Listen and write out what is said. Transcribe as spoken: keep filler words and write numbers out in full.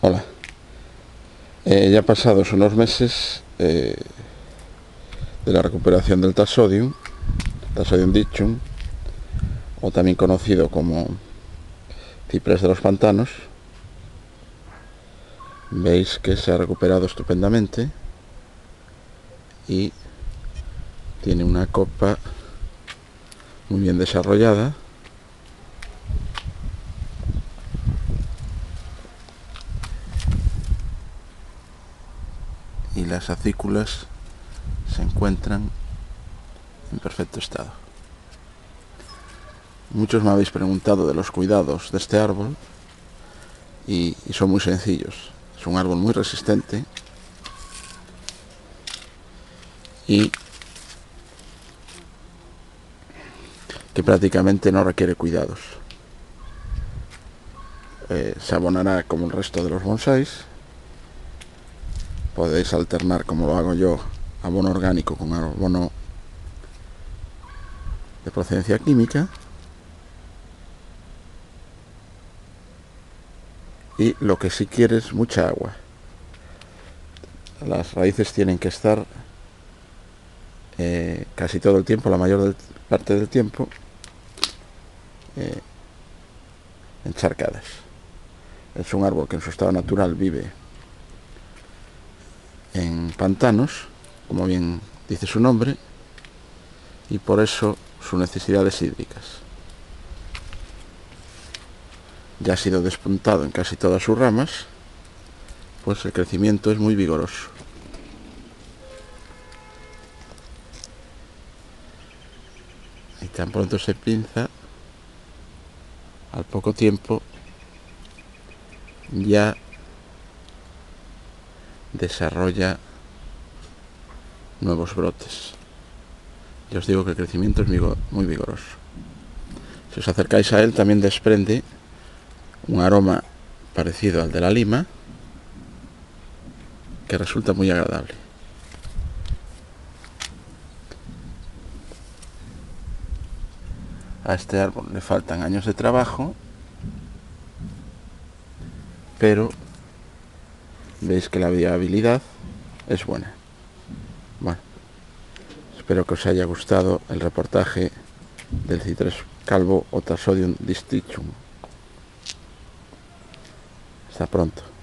Hola. Eh, ya pasados unos meses eh, de la recuperación del Taxodium, Taxodium dichum, o también conocido como ciprés de los pantanos, veis que se ha recuperado estupendamente y tiene una copa muy bien desarrollada. Y las acículas se encuentran en perfecto estado. Muchos me habéis preguntado de los cuidados de este árbol y, y son muy sencillos. Es un árbol muy resistente y que prácticamente no requiere cuidados. Eh, se abonará como el resto de los bonsáis. Podéis alternar, como lo hago yo, abono orgánico con abono de procedencia química. Y lo que sí quiere es mucha agua. Las raíces tienen que estar eh, casi todo el tiempo, la mayor del, parte del tiempo, eh, encharcadas. Es un árbol que en su estado natural vive en pantanos, como bien dice su nombre, y por eso sus necesidades hídricas. Ya ha sido despuntado en casi todas sus ramas, pues el crecimiento es muy vigoroso. Y tan pronto se pinza, al poco tiempo ya desarrolla nuevos brotes. Ya os digo que el crecimiento es muy vigoroso. Si os acercáis a él, también desprende un aroma parecido al de la lima, que resulta muy agradable. A este árbol le faltan años de trabajo, pero veis que la viabilidad es buena. Bueno, espero que os haya gustado el reportaje del ciprés calvo o Taxodium dichum. Hasta pronto.